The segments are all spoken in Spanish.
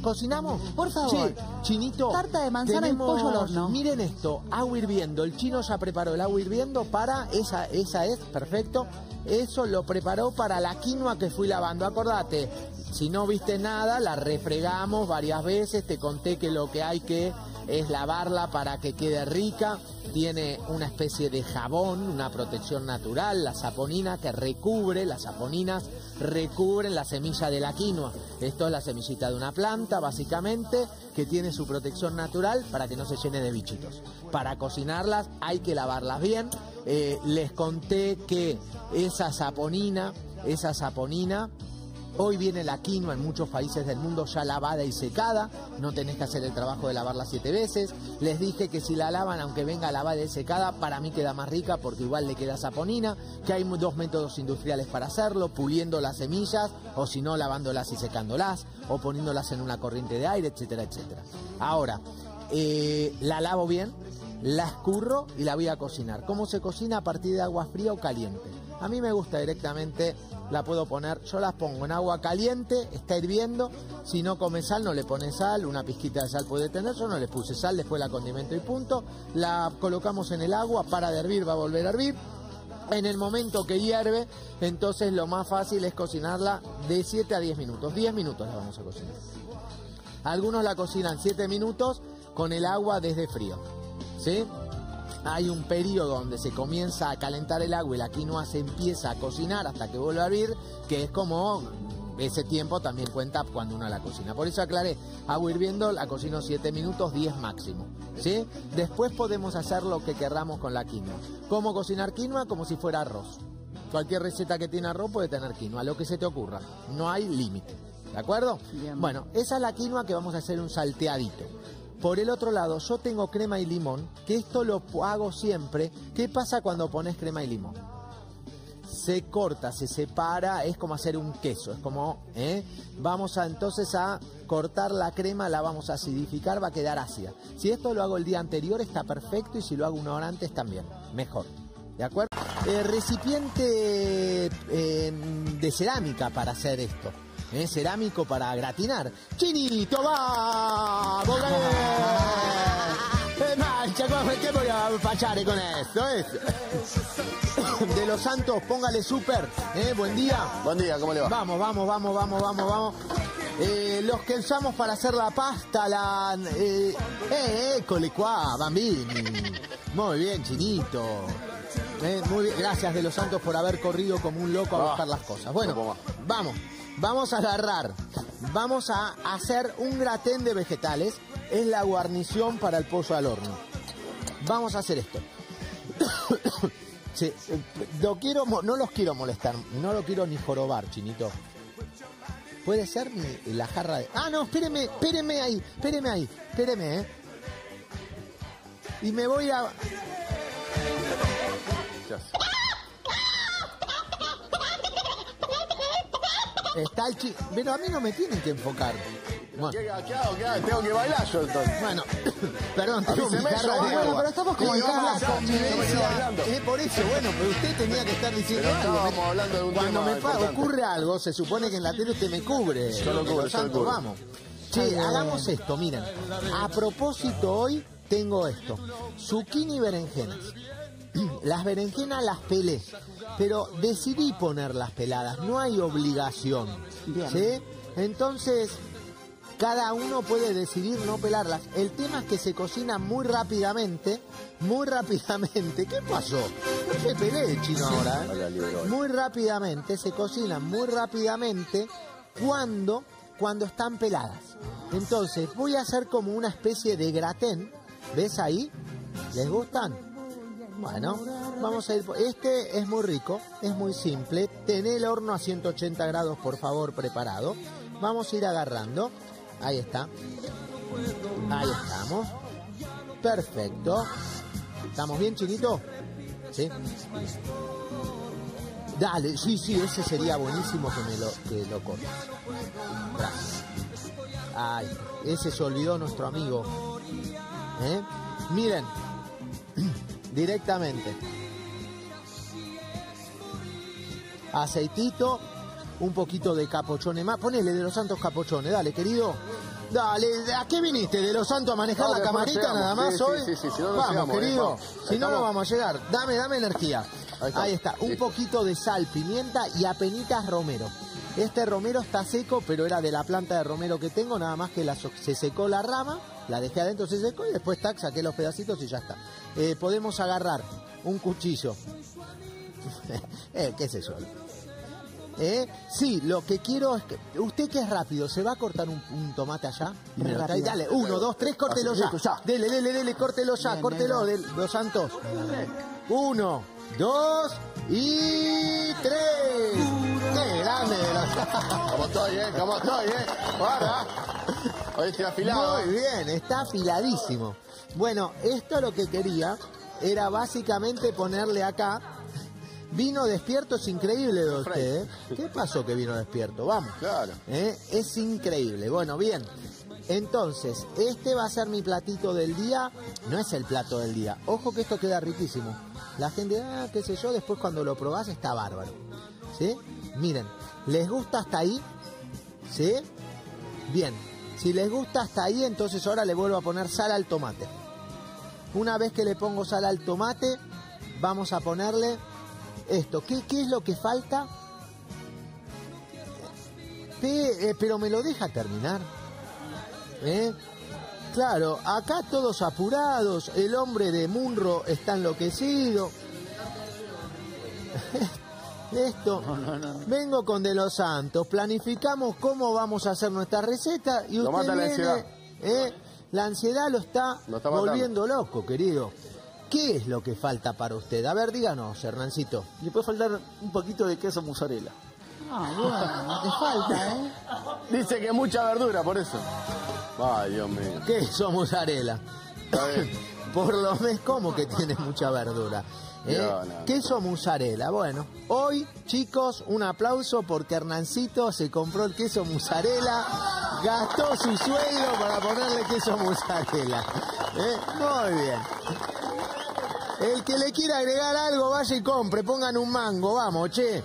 ¿Cocinamos? Por favor. Che, Chinito. Tarta de manzana y pollo al horno. Miren esto, agua hirviendo. El chino ya preparó el agua hirviendo para... Esa es, perfecto. Eso lo preparó para la quinoa que fui lavando. Acordate, si no viste nada, la refregamos varias veces. Te conté que lo que hay que es lavarla para que quede rica. Tiene una especie de jabón, una protección natural, la saponina que recubre, las saponinas recubren la semilla de la quinoa. Esto es la semillita de una planta, básicamente, que tiene su protección natural para que no se llene de bichitos. Para cocinarlas hay que lavarlas bien. Les conté que esa saponina, hoy viene la quinoa en muchos países del mundo ya lavada y secada, no tenés que hacer el trabajo de lavarla 7 veces. Les dije que si la lavan, aunque venga lavada y secada, para mí queda más rica porque igual le queda saponina, que hay 2 métodos industriales para hacerlo, puliendo las semillas, o si no, lavándolas y secándolas, o poniéndolas en una corriente de aire, etcétera, etcétera. Ahora, la lavo bien, la escurro y la voy a cocinar. ¿Cómo se cocina? A partir de agua fría o caliente. A mí me gusta directamente, la puedo poner, yo las pongo en agua caliente, está hirviendo, si no come sal no le pone sal, una pizquita de sal puede tener, yo no le puse sal, después la condimento y punto, la colocamos en el agua, para de hervir, va a volver a hervir, en el momento que hierve, entonces lo más fácil es cocinarla de 7 a 10 minutos, 10 minutos la vamos a cocinar. Algunos la cocinan 7 minutos con el agua desde frío, ¿sí? Hay un periodo donde se comienza a calentar el agua y la quinoa se empieza a cocinar hasta que vuelve a hervir, que es como ese tiempo también cuenta cuando uno la cocina. Por eso aclaré, agua hirviendo la cocino 7 minutos, 10 máximo, ¿sí? Después podemos hacer lo que querramos con la quinoa. ¿Cómo cocinar quinoa? Como si fuera arroz. Cualquier receta que tiene arroz puede tener quinoa, lo que se te ocurra. No hay límite, ¿de acuerdo? Bien. Bueno, esa es la quinoa que vamos a hacer un salteadito. Por el otro lado, yo tengo crema y limón, que esto lo hago siempre. ¿Qué pasa cuando pones crema y limón? Se corta, se separa, es como hacer un queso, es como, vamos entonces a cortar la crema, la vamos a acidificar, va a quedar ácida. Si esto lo hago el día anterior está perfecto y si lo hago 1 hora antes también, mejor, ¿de acuerdo? Recipiente de cerámica para hacer esto. Cerámico para gratinar. ¡Chinito, vamos! ¿Qué voy a fachar con esto? De los Santos, póngale súper. Buen día. Buen día, ¿cómo le va? Vamos. Los que usamos para hacer la pasta, ecole qua, bambini. Muy bien, Chinito. Muy bien, gracias de los Santos por haber corrido como un loco a buscar las cosas. Bueno, vamos a agarrar, vamos a hacer un gratén de vegetales, es la guarnición para el pollo al horno. Vamos a hacer esto. Sí, no los quiero molestar, no lo quiero ni jorobar, Chinito. ¿Puede ser la jarra de...? Ah, no, espéreme ahí, Y me voy a... Está el chico, pero a mí no me tienen que enfocar. Bueno. ¿Qué hago? Tengo que bailar yo entonces. Bueno, perdón, tengo mi cara de agua. Pero estamos como en la convivencia. Por eso, bueno, pero usted tenía que estar diciendo algo. Estábamos hablando de un Cuando tema me ocurre algo, se supone que en la tele usted me cubre. Yo lo cubro. Vamos. Che, hagamos esto, miren. A propósito, hoy tengo esto. Zucchini y berenjenas. Las berenjenas las pelé, pero decidí ponerlas peladas, no hay obligación, ¿sí? Entonces, cada uno puede decidir no pelarlas. El tema es que se cocina muy rápidamente. ¿Qué pasó? No se pelé, Chino, ahora, Muy rápidamente, se cocinan muy rápidamente cuando están peladas. Entonces, voy a hacer como una especie de gratén, ¿ves ahí? ¿Les gustan? Bueno, vamos a ir... Este es muy rico, es muy simple. Ten el horno a 180 grados, por favor, preparado. Vamos a ir agarrando. Ahí está. Ahí estamos. Perfecto. ¿Estamos bien, Chinito? ¿Sí? Dale, sí, ese sería buenísimo que lo cortes. Gracias. Ay, ese se olvidó nuestro amigo. Miren. Directamente. Aceitito, un poquito de capochone más. Ponele de los Santos capochones, dale, querido. Dale, ¿a qué viniste? ¿De Los Santos a manejar la camarita nada más hoy? Sí, si no, no vamos, llegamos, querido. vamos. Si no, no vamos a llegar. Dame energía. Ahí está. Un Listo. poquito de sal, pimienta y apenitas romero. Este romero está seco, pero era de la planta de romero que tengo, nada más que se secó la rama, la dejé adentro, se secó y después saqué los pedacitos y ya está. Podemos agarrar un cuchillo. ¿Qué es eso? Sí, lo que quiero es que... ¿Usted que es rápido? ¿Se va a cortar un tomate allá? Y me lo trae. Dale, 1, 2, 3, córtelo ya. Dele, córtelo ya, bien, córtelo, Los Santos. 1, 2 y 3. ¡Qué grande! ¿Cómo estoy, ¿Cómo estoy, Para. Hoy estoy afilado. Muy bien, está afiladísimo. Bueno, esto lo que quería era básicamente ponerle acá... Vino despierto, es increíble de usted, ¿eh? ¿Qué pasó que vino despierto? Vamos. Claro. Es increíble. Bueno, bien. Entonces, este va a ser mi platito del día. No es el plato del día. Ojo que esto queda riquísimo. La gente, qué sé yo, después cuando lo probás está bárbaro. ¿Sí? Miren, ¿les gusta hasta ahí? ¿Sí? Bien. Si les gusta hasta ahí, entonces ahora le vuelvo a poner sal al tomate. Una vez que le pongo sal al tomate, vamos a ponerle... Esto, ¿qué es lo que falta? Pero me lo deja terminar. Claro, acá todos apurados, el hombre de Munro está enloquecido. Esto, no. Vengo con De Los Santos, planificamos cómo vamos a hacer nuestra receta y usted viene, la ansiedad. La ansiedad lo está volviendo loco, querido. ¿Qué es lo que falta para usted? A ver, díganos, Hernancito. Le puede faltar un poquito de queso mozzarella. Bueno, te falta, Dice que mucha verdura, por eso. Ay, Dios mío. Queso mozzarella. Por lo menos, ¿cómo que tiene mucha verdura? No. Queso mozzarella. Bueno, hoy, chicos, un aplauso porque Hernancito se compró el queso mozzarella, gastó su sueldo para ponerle queso mozzarella. Muy bien. El que le quiera agregar algo, vaya y compre, pongan un mango, vamos, che.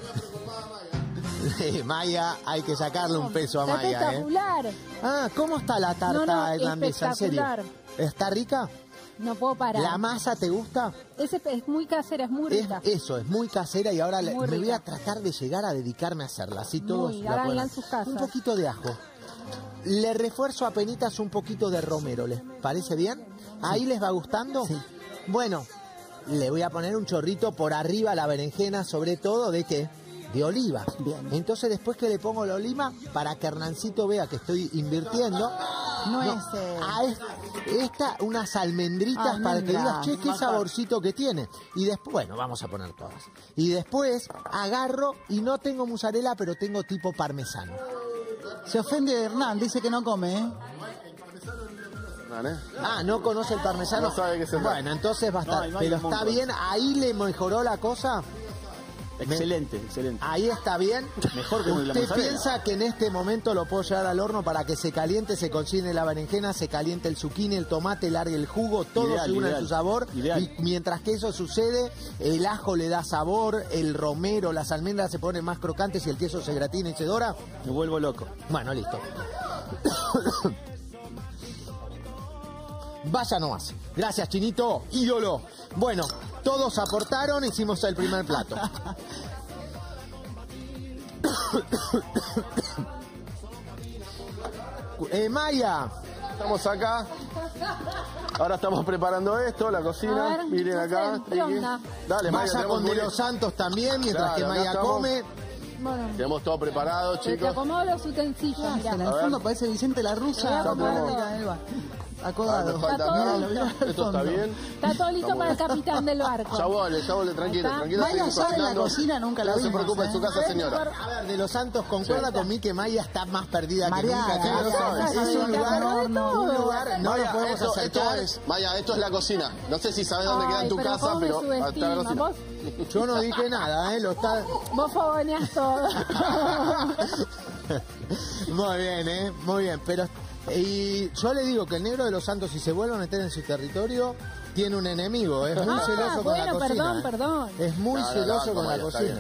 Maya, hay que sacarle un peso a Maya, espectacular. ¿Cómo está la tarta irlandesa? ¿En serio? ¿Está rica? No puedo parar. ¿La masa te gusta? Es muy casera, es muy rica. Eso, es muy casera y ahora me voy a tratar de llegar a dedicarme a hacerla. Así todos la puedan. En sus casas. Un poquito de ajo. Le refuerzo apenitas un poquito de romero, ¿les parece bien? ¿Ahí les va gustando? Sí. Bueno, le voy a poner un chorrito por arriba a la berenjena, sobre todo, ¿de qué? De oliva. Bien. Entonces después que le pongo la oliva, para que Hernancito vea que estoy invirtiendo, unas almendritas para que digas, che, qué saborcito que tiene. Y después, bueno, vamos a poner todas. Y después agarro y no tengo mozzarella, pero tengo tipo parmesano. Se ofende Hernán, dice que no come, ¿no conoce el parmesano? No sabe qué se Bueno, entonces va a estar. Pero está bien, ahí le mejoró la cosa. Excelente. Ahí está bien. Mejor que ¿Usted piensa que en este momento lo puedo llevar al horno para que se caliente, se cocine la berenjena, se caliente el zucchini, el tomate, largue el jugo, todo se une en su sabor? Ideal. Y mientras que eso sucede, el ajo le da sabor, el romero, las almendras se ponen más crocantes y el queso se gratina y se dora. Me vuelvo loco. Bueno, listo. Vaya nomás. Gracias, Chinito. Ídolo. Bueno, todos aportaron, hicimos el primer plato. Maya. Estamos acá. Ahora estamos preparando esto, la cocina. Ver, miren acá. Dale, Maya. Vaya con De Los Santos también, mientras que Maya come. Bueno, tenemos todo preparado, te chicos. acomodo los utensilios, mirá. En el fondo parece Vicente la Rusa. Acodado. Esto está bien. Está todo listo para el capitán del barco. Ya vuelve, tranquilo. Maya sabe la cocina, nunca la vimos. vimos. No se preocupe, en su casa, señora. A ver, De Los Santos concuerda conmigo que Maya está más perdida que Mareada, nunca. Es un lugar, no lo podemos acercar. Maya, esto es la cocina. No sé si sabes dónde queda en tu casa, pero hasta la cocina. Yo no dije nada, lo está... Vos fogoneás todo. Muy bien, muy bien, pero... Y yo le digo que el negro de Los Santos, si se vuelve a meter en su territorio, tiene un enemigo, es muy celoso con la cocina. Perdón. Es muy celoso con la cocina.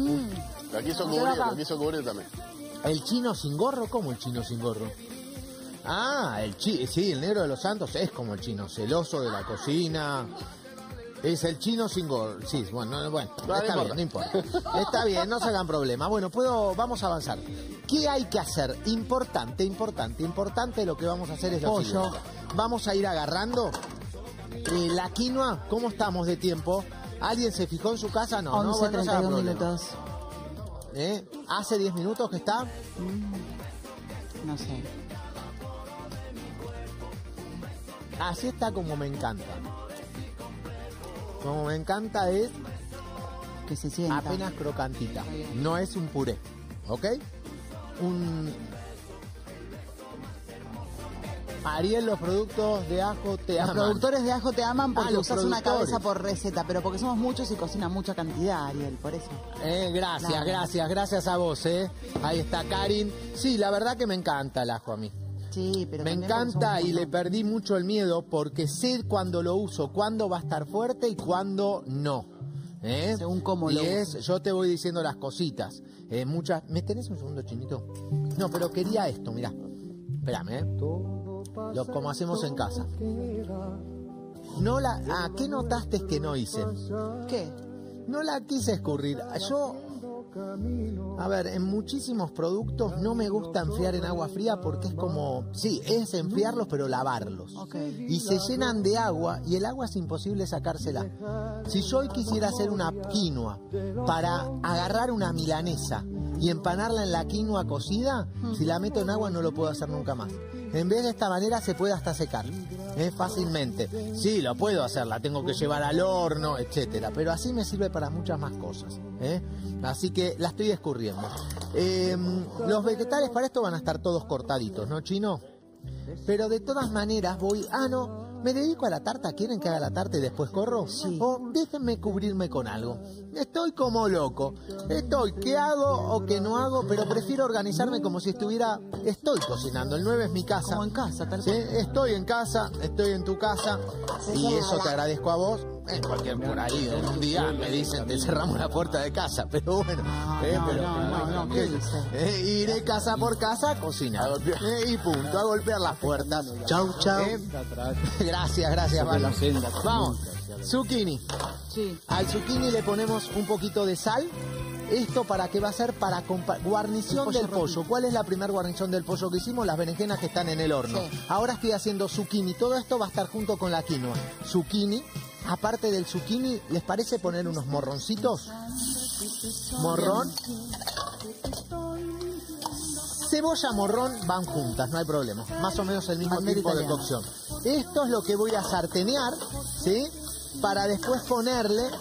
Lo quiso cubrir también. ¿El chino sin gorro? ¿Cómo el chino sin gorro? Sí, el negro de los Santos es como el chino, celoso de la cocina. Es el chino sin gol. Sí, bueno, está bien, no importa. Está bien, no se hagan problema. Bueno, vamos a avanzar. ¿Qué hay que hacer? Importante lo que vamos a hacer es lo siguiente. Vamos a ir agarrando la quinoa. ¿Cómo estamos de tiempo? ¿Alguien se fijó en su casa? No, 11:31 minutos. ¿Hace 10 minutos que está? No sé. Así está como me encanta. Como me encanta es que se sienta apenas crocantita. No es un puré, ¿ok? Ariel, los productos de ajo te aman. Los productores de ajo te aman porque los usas una productores. cabeza por receta, pero porque somos muchos y cocina mucha cantidad, Ariel, por eso. Gracias a vos, Ahí está Karin. Sí, la verdad que me encanta el ajo a mí. Sí, pero me encanta y le perdí mucho el miedo porque sé cuando lo uso, cuándo va a estar fuerte y cuándo no. Según cómo lo uso. Yo te voy diciendo las cositas. ¿Me tenés un segundo, chinito? No, pero quería esto, mirá. Espérame, como hacemos en casa. ¿Qué notaste que no hice? ¿Qué? No la quise escurrir. A ver, en muchísimos productos no me gusta enfriar en agua fría porque es como... Sí, es enfriarlos, pero lavarlos. Okay. Y se llenan de agua y el agua es imposible sacársela. Si yo hoy quisiera hacer una quinoa para agarrar una milanesa y empanarla en la quinoa cocida, si la meto en agua no lo puedo hacer nunca más. En vez de esta manera se puede hasta secar, fácilmente. Sí, lo puedo hacer, la tengo que llevar al horno, etcétera. Pero así me sirve para muchas más cosas. Así que la estoy escurriendo. Los vegetales para esto van a estar todos cortaditos, ¿no, Chino? Pero de todas maneras me dedico a la tarta. ¿Quieren que haga la tarta y después corro? Sí. O déjenme cubrirme con algo. Estoy como loco. ¿Qué hago o qué no hago? Pero prefiero organizarme como si estoy cocinando. El 9 es mi casa. Como en casa, tal ¿Sí? cual. Estoy en casa, estoy en tu casa. Y eso te agradezco a vos. En cualquier por ahí, en un día me dicen te cerramos la puerta de casa. Pero bueno. No, ¿qué dice? Iré casa por casa a cocinar. Y punto, a golpear las puertas. Chau. Gracias, Valo. Vamos, zucchini. Sí. Al zucchini le ponemos un poquito de sal. ¿Esto para qué va a ser? Para guarnición del pollo. ¿Cuál es la primera guarnición del pollo que hicimos? Las berenjenas que están en el horno. Sí. Ahora estoy haciendo zucchini. Todo esto va a estar junto con la quinoa. Zucchini. Aparte del zucchini, ¿les parece poner unos morroncitos? Morrón. Cebolla, morrón van juntas, no hay problema. Más o menos el mismo tiempo de cocción. Esto es lo que voy a sartenear, ¿sí? Para después ponerle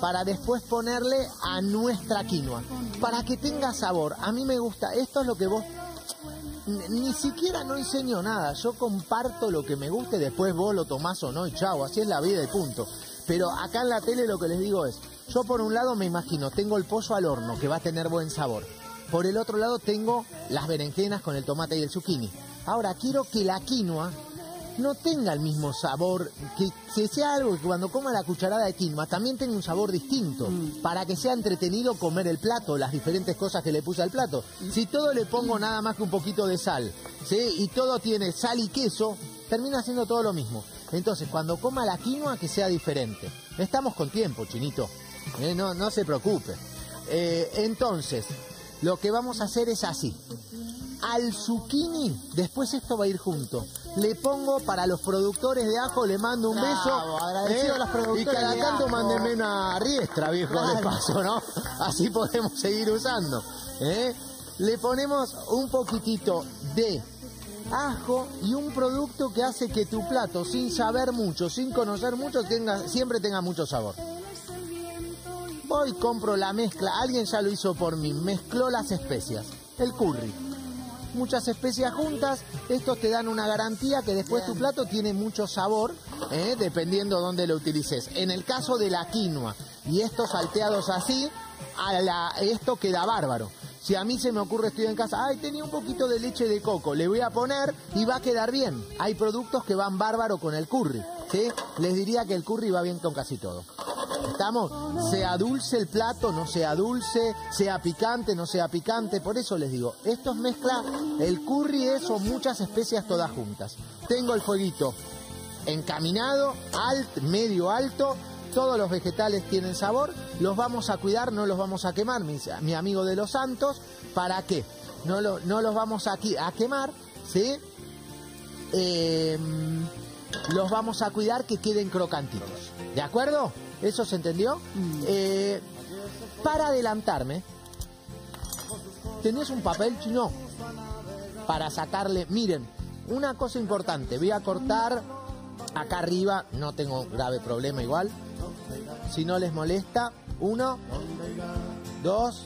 a nuestra quinoa. Para que tenga sabor. A mí me gusta. Esto es lo que vos... Ni siquiera no enseño nada. Yo comparto lo que me guste, después vos lo tomás o no y chau. Así es la vida y punto. Pero acá en la tele lo que les digo es... Yo por un lado me imagino, tengo el pollo al horno, que va a tener buen sabor. Por el otro lado tengo las berenjenas con el tomate y el zucchini. Ahora quiero que la quinoa no tenga el mismo sabor, que sea algo que cuando coma la cucharada de quinoa también tenga un sabor distinto, para que sea entretenido comer el plato, las diferentes cosas que le puse al plato. Si todo le pongo nada más que un poquito de sal, ¿sí? Y todo tiene sal y queso, termina siendo todo lo mismo. Entonces, cuando coma la quinoa, que sea diferente. Estamos con tiempo, Chinito. No se preocupe. Entonces, lo que vamos a hacer es así. Al zucchini, después esto va a ir junto. Le pongo para los productores de ajo, le mando un beso. Agradecido a los productores y cada de tanto ajo. mándenme una riestra, viejo, de paso, ¿no? Así podemos seguir usando. Le ponemos un poquitito de ajo y un producto que hace que tu plato, sin saber mucho, sin conocer mucho, siempre tenga mucho sabor. Voy y compro la mezcla. Alguien ya lo hizo por mí. Mezcló las especias. El curry. Muchas especias juntas. Estos te dan una garantía que después tu plato tiene mucho sabor, dependiendo dónde lo utilices. En el caso de la quinoa y estos salteados así, esto queda bárbaro. Si a mí se me ocurre, estoy en casa, tenía un poquito de leche de coco, le voy a poner y va a quedar bien. Hay productos que van bárbaro con el curry, ¿sí? Les diría que el curry va bien con casi todo. ¿Estamos? Sea dulce el plato, no sea dulce, sea picante, no sea picante. Por eso les digo, esto es mezcla, el curry son muchas especias todas juntas. Tengo el fueguito encaminado, medio alto, todos los vegetales tienen sabor, los vamos a cuidar, no los vamos a quemar, mi amigo de los Santos. ¿Para qué? No los vamos a quemar, ¿sí? Los vamos a cuidar que queden crocantitos. ¿De acuerdo? ¿Eso se entendió? Para adelantarme, ¿tenés un papel chino? Para sacarle, miren, una cosa importante, voy a cortar acá arriba, no tengo grave problema igual, si no les molesta, 1, 2,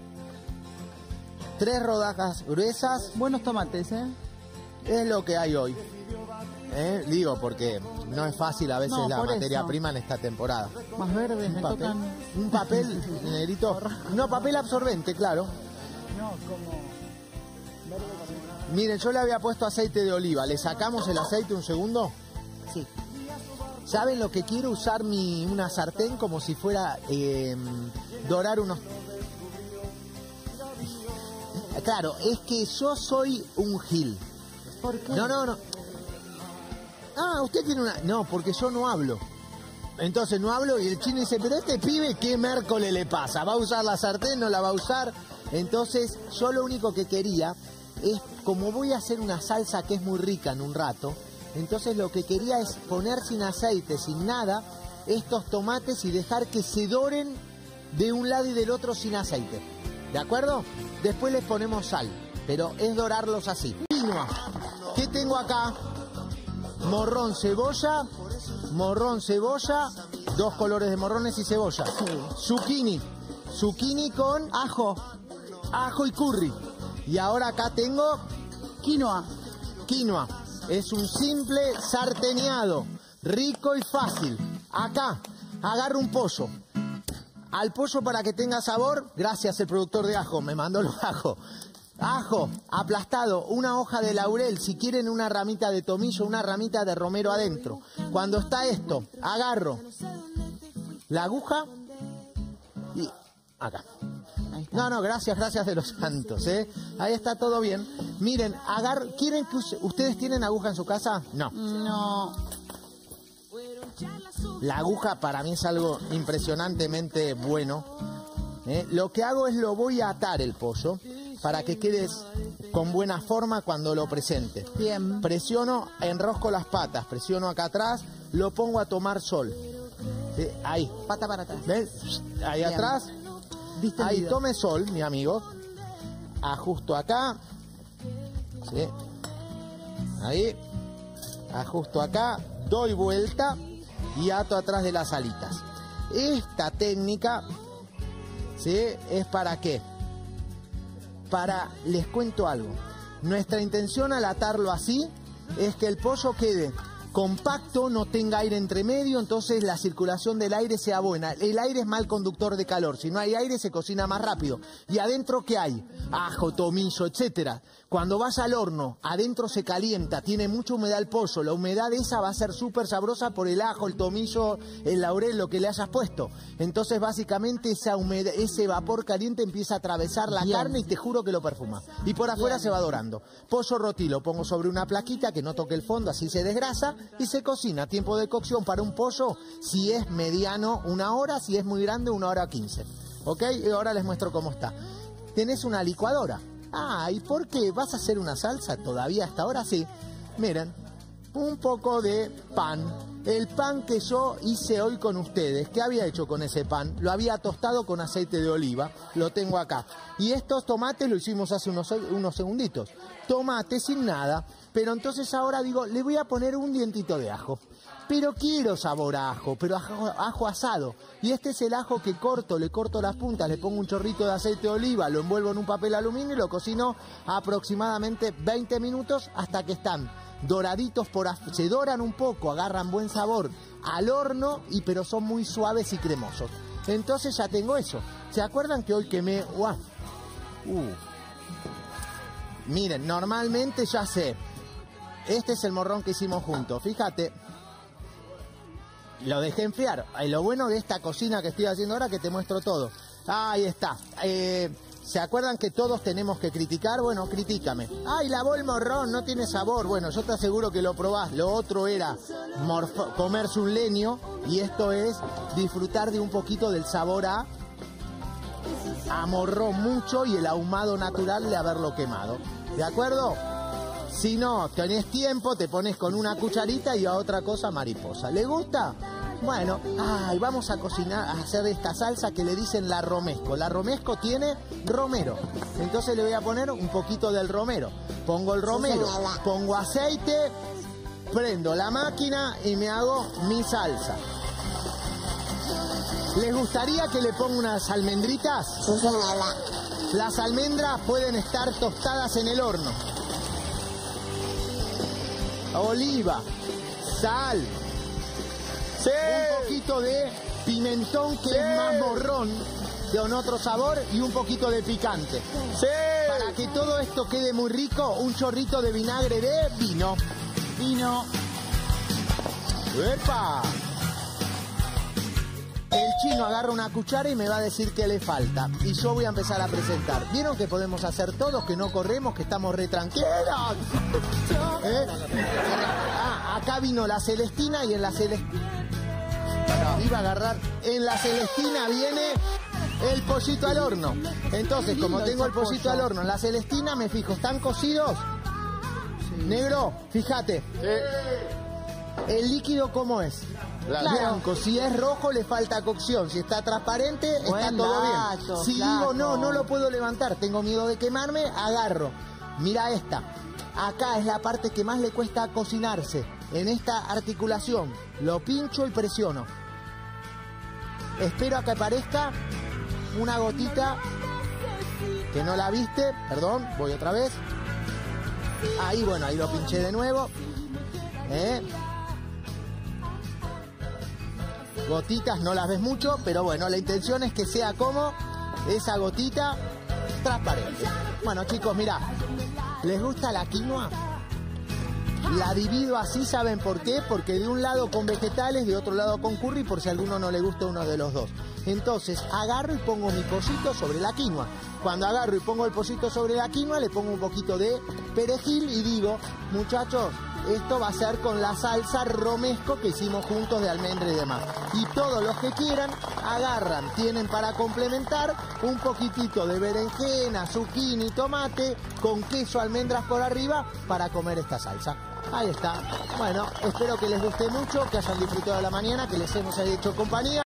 3 rodajas gruesas. Buenos tomates, ¿eh? Es lo que hay hoy. Digo, porque no es fácil a veces No, la por materia eso. prima en esta temporada. Más verdes, me tocan. Un papel, negrito. No, papel absorbente, claro. No, como... Miren, yo le había puesto aceite de oliva. ¿Le sacamos el aceite un segundo? Sí. ¿Saben lo que quiero? Usar una sartén como si fuera dorar unos... Claro, es que yo soy un gil. ¿Por qué? No. Ah, usted tiene una... No, porque yo no hablo. Entonces no hablo y el chino dice, pero este pibe, ¿qué miércoles le pasa? ¿Va a usar la sartén? ¿No la va a usar? Entonces yo lo único que quería es, como voy a hacer una salsa que es muy rica en un rato, entonces lo que quería es poner sin aceite, sin nada, estos tomates y dejar que se doren de un lado y del otro sin aceite. ¿De acuerdo? Después les ponemos sal, pero es dorarlos así. Quinoa. ¿Qué tengo acá? Morrón, cebolla, 2 colores de morrones y cebolla. Zucchini con ajo y curry. Y ahora acá tengo Quinoa. Es un simple sarteneado, rico y fácil. Acá, agarro un pollo. Al pollo, para que tenga sabor, gracias el productor de ajo, me mandó los ajos. Ajo aplastado, una hoja de laurel, si quieren una ramita de tomillo, una ramita de romero adentro. Cuando está esto, agarro la aguja y acá. No, gracias de los santos, ¿eh? Ahí está todo bien. Miren, ¿quieren que ustedes tienen aguja en su casa? No. No. La aguja para mí es algo impresionantemente bueno. Lo que hago es lo voy a atar el pollo para que quedes con buena forma cuando lo presente. Bien. Presiono, enrosco las patas, presiono acá atrás, lo pongo a tomar sol. Ahí. Pata para atrás. ¿Ves? Ahí Bien. atrás. Distendido. Ahí, tome sol, mi amigo. Ajusto acá. ¿Sí? Ahí. Ajusto acá. Doy vuelta y ato atrás de las alitas. Esta técnica, ¿sí?, es para qué. Les cuento algo. Nuestra intención al atarlo así es que el pollo quede compacto, no tenga aire entre medio, entonces la circulación del aire sea buena. El aire es mal conductor de calor, si no hay aire se cocina más rápido. ¿Y adentro qué hay? Ajo, tomillo, etcétera. Cuando vas al horno, adentro se calienta, tiene mucha humedad el pollo, la humedad esa va a ser súper sabrosa por el ajo, el tomillo, el laurel, lo que le hayas puesto. Entonces básicamente esa humedad, ese vapor caliente empieza a atravesar la carne y te juro que lo perfuma. Y por afuera se va dorando. Pollo roti lo pongo sobre una plaquita que no toque el fondo, así se desgrasa y se cocina. Tiempo de cocción para un pollo, si es mediano, 1 hora, si es muy grande, 1 hora 15. ¿Ok? Y ahora les muestro cómo está. Tenés una licuadora. Ah, ¿y por qué? ¿Vas a hacer una salsa todavía hasta ahora? Sí. Miren, un poco de pan. El pan que yo hice hoy con ustedes. ¿Qué había hecho con ese pan? Lo había tostado con aceite de oliva. Lo tengo acá. Y estos tomates lo hicimos hace unos segunditos. Tomate sin nada. Pero entonces ahora digo, le voy a poner un dientito de ajo. Pero quiero sabor a ajo, pero ajo asado. Y este es el ajo que corto, le corto las puntas, le pongo un chorrito de aceite de oliva, lo envuelvo en un papel aluminio y lo cocino aproximadamente 20 minutos hasta que están doraditos, se doran un poco, agarran buen sabor al horno, pero son muy suaves y cremosos. Entonces ya tengo eso. ¿Se acuerdan que hoy quemé? Miren, normalmente ya sé. Este es el morrón que hicimos juntos, fíjate. lo dejé enfriar. Lo bueno de esta cocina que estoy haciendo ahora, que te muestro todo. Ahí está. ¿Se acuerdan que todos tenemos que criticar? Bueno, critícame. ¡Ay, lavó el morrón! No tiene sabor. Bueno, yo te aseguro que lo probás. Lo otro era comerse un leño, y esto es disfrutar de un poquito del sabor a morrón mucho y el ahumado natural de haberlo quemado. ¿De acuerdo? Si no tenés tiempo, te pones con una cucharita y a otra cosa mariposa. ¿Le gusta? Bueno, vamos a cocinar, a hacer esta salsa que le dicen la romesco. La romesco tiene romero. Entonces le voy a poner un poquito del romero. Pongo el romero, pongo aceite, prendo la máquina y me hago mi salsa. ¿Les gustaría que le ponga unas almendritas? Las almendras pueden estar tostadas en el horno. Oliva, sal, un poquito de pimentón que es más morrón, con otro sabor, y un poquito de picante. Para que todo esto quede muy rico, un chorrito de vinagre de vino. ¡Epa! El chino agarra una cuchara y me va a decir qué le falta. Y yo voy a empezar a presentar. ¿Vieron que podemos hacer todos, que no corremos, que estamos re tranquilos? Acá vino la Celestina y en la Celestina... Iba a agarrar... En la Celestina viene el pollito al horno. Entonces, como tengo el pollito al horno en la Celestina, me fijo, ¿están cocidos? Negro, fíjate. ¿El líquido cómo es? Blanco. Si es rojo, le falta cocción. Si está transparente, está todo bien. Si digo no lo puedo levantar, tengo miedo de quemarme, agarro. Mira esta. Acá es la parte que más le cuesta cocinarse. En esta articulación. Lo pincho y presiono. Espero a que aparezca una gotita que no la viste. Perdón, voy otra vez. Ahí, bueno, ahí lo pinché de nuevo. Gotitas no las ves mucho, pero bueno, la intención es que sea como esa gotita transparente. Bueno, chicos, mirá, ¿les gusta la quinoa? La divido así, ¿saben por qué? Porque de un lado con vegetales, de otro lado con curry, por si a alguno no le gusta uno de los dos. Entonces, agarro y pongo mi pollito sobre la quinoa. Cuando agarro y pongo el pollito sobre la quinoa, le pongo un poquito de perejil y digo, muchachos, esto va a ser con la salsa romesco que hicimos juntos de almendra y demás. Y todos los que quieran, agarran, tienen para complementar un poquitito de berenjena, zucchini, tomate, con queso, almendras por arriba, para comer esta salsa. Ahí está. Bueno, espero que les guste mucho, que hayan disfrutado de la mañana, que les hemos hecho compañía.